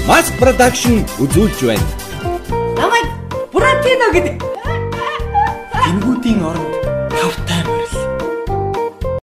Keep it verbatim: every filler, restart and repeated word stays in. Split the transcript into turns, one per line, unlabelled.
Mass production үзүүлж байна.
Намайг Buratino гэдэг.
Тэнгүүдийн оронд